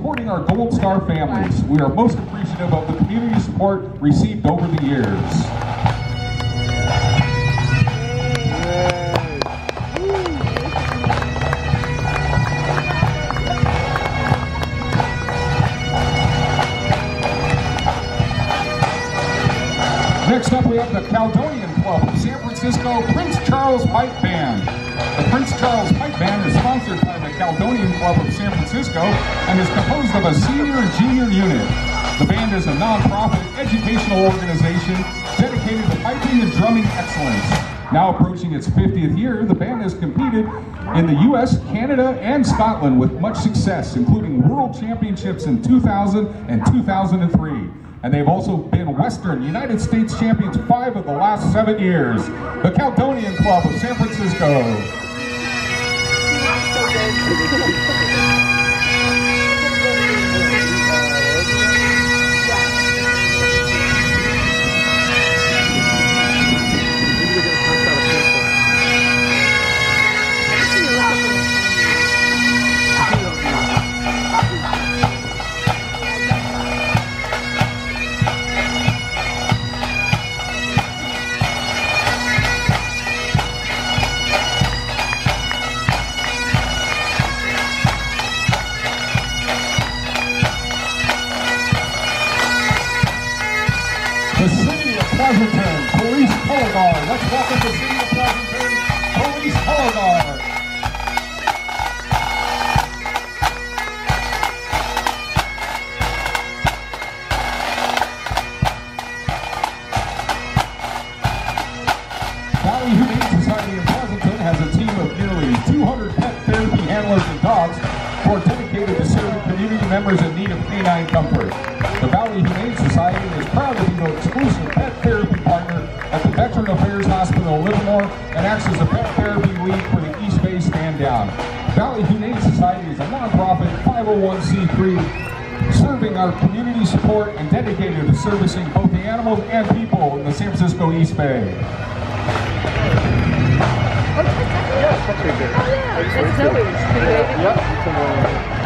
supporting our Gold Star families. We are most appreciative of the community support received over the years. Next up, we have the Caledonian Club of San Francisco Prince Charles Pipe Band. The Prince Charles Pipe Band is sponsored by the Caledonian Club of San Francisco and is composed of a senior and junior unit. The band is a non-profit educational organization dedicated to piping and drumming excellence. Now approaching its 50th year, the band has competed in the U.S., Canada, and Scotland with much success, including World Championships in 2000 and 2003. And they've also been Western United States champions 5 of the last 7 years. The Caledonian Club of San Francisco. The City of Pleasanton Police Color Guard. Let's welcome the City of Pleasanton Police Color Guard. Valley Humane Society in Pleasanton has a team of nearly 200 pet therapy handlers and dogs who are dedicated to serving community members in need of canine comfort. The Valley Humane Society is proud to be the exclusive pet therapy partner at the Veteran Affairs Hospital in Livermore and acts as a pet therapy lead for the East Bay Stand Down. Valley Humane Society is a nonprofit 501c3 serving our community support and dedicated to servicing both the animals and people in the San Francisco East Bay. Yeah, that's right there. Oh yeah, it's Zoe's. Yeah.